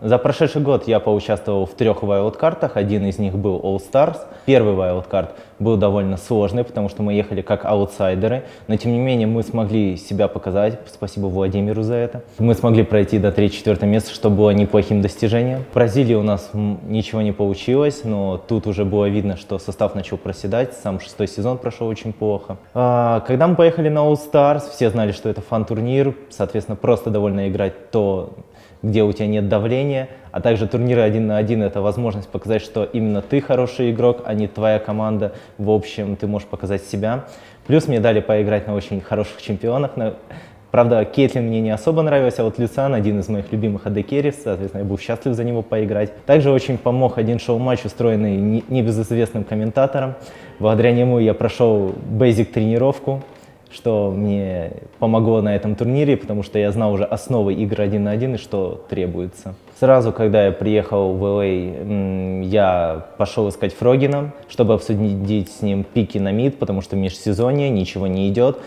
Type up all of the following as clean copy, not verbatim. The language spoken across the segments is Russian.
За прошедший год я поучаствовал в 3 вайлдкартах, один из них был All Stars. Первый вайлдкарт был довольно сложный, потому что мы ехали как аутсайдеры, но тем не менее мы смогли себя показать, спасибо Владимиру за это. Мы смогли пройти до 3-4 места, что было неплохим достижением. В Бразилии у нас ничего не получилось, но тут уже было видно, что состав начал проседать, сам 6-й сезон прошел очень плохо. Когда мы поехали на All Stars, все знали, что это фан-турнир, соответственно, просто довольно играть то, где у тебя нет давления, а также турниры 1 на 1 — это возможность показать, что именно ты хороший игрок, а не твоя команда. В общем, ты можешь показать себя. Плюс мне дали поиграть на очень хороших чемпионах. Правда, Кейтлин мне не особо нравился, а вот Люциан — один из моих любимых AD-керри, соответственно, я был счастлив за него поиграть. Также очень помог один шоу-матч, устроенный небезызвестным комментатором. Благодаря нему я прошел бейзик-тренировку, что мне помогло на этом турнире, потому что я знал уже основы игр 1 на 1 и что требуется. Сразу, когда я приехал в LA, я пошел искать Фрогина, чтобы обсудить с ним пики на мид, потому что в межсезонье ничего не идет.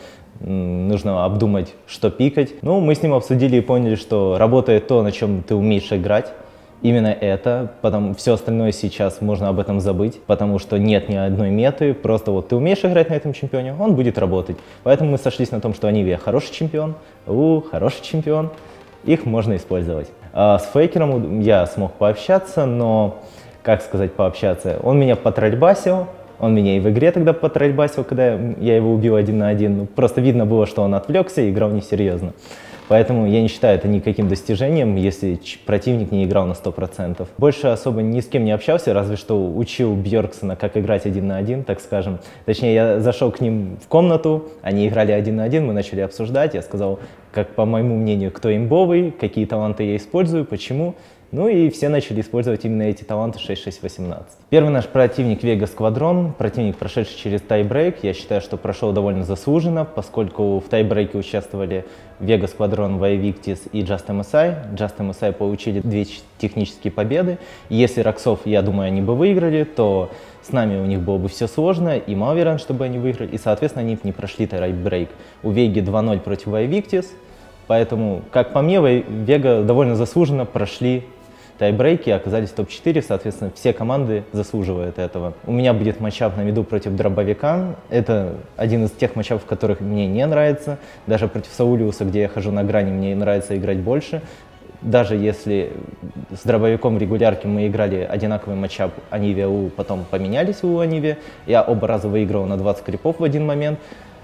Нужно обдумать, что пикать. Ну, мы с ним обсудили и поняли, что работает то, на чем ты умеешь играть. Именно это, потом все остальное сейчас можно об этом забыть, потому что нет ни одной меты, просто вот ты умеешь играть на этом чемпионе, он будет работать. Поэтому мы сошлись на том, что Анивия хороший чемпион, хороший чемпион, их можно использовать. С Фейкером я смог пообщаться, но, как сказать пообщаться, он меня потрольбасил, он меня и в игре тогда потрольбасил, когда я его убил 1 на 1, ну, просто видно было, что он отвлекся и играл несерьезно. Поэтому я не считаю это никаким достижением, если противник не играл на 100%. Больше особо ни с кем не общался, разве что учил Бьорксона, как играть 1 на 1, так скажем. Точнее, я зашел к ним в комнату, они играли 1 на 1, мы начали обсуждать, я сказал, как по моему мнению, кто имбовый, какие таланты я использую, почему. Ну и все начали использовать именно эти таланты 6-6-18. Первый наш противник Vega Squadron, противник, прошедший через тайбрейк. Я считаю, что прошел довольно заслуженно, поскольку в тайбрейке участвовали Vega Squadron, Vivictis и Just MSI. Just MSI получили 2 технические победы. Если Роксов, я думаю, они бы выиграли, то с нами у них было бы все сложно, и мало вероятно, чтобы они выиграли, и, соответственно, они не прошли тайбрейк. У Веги 2-0 против Vivictis, поэтому, как по мне, Vega довольно заслуженно прошли тайбрейки, оказались в топ-4, соответственно, все команды заслуживают этого. У меня будет матчап на миду против Дробовика. Это один из тех матчапов, которых мне не нравится. Даже против Саулиуса, где я хожу на грани, мне нравится играть больше. Даже если с Дробовиком регулярки мы играли одинаковый матчап Анивия-У, потом поменялись у Анивия. Я оба раза выиграл на 20 крипов в один момент.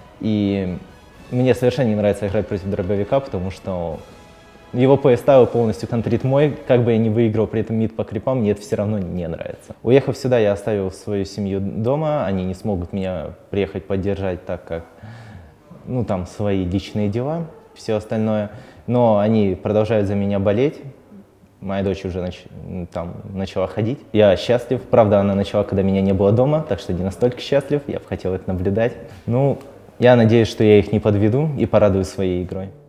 И мне совершенно не нравится играть против Дробовика, потому что его плейстайл полностью контрит мой, как бы я ни выиграл при этом мид по крипам, мне это все равно не нравится. Уехав сюда, я оставил свою семью дома, они не смогут меня приехать поддержать, так как, ну, там свои личные дела, все остальное. Но они продолжают за меня болеть. Моя дочь уже начала ходить. Я счастлив. Правда, она начала, когда меня не было дома, так что не настолько счастлив. Я бы хотел это наблюдать. Ну, я надеюсь, что я их не подведу и порадую своей игрой.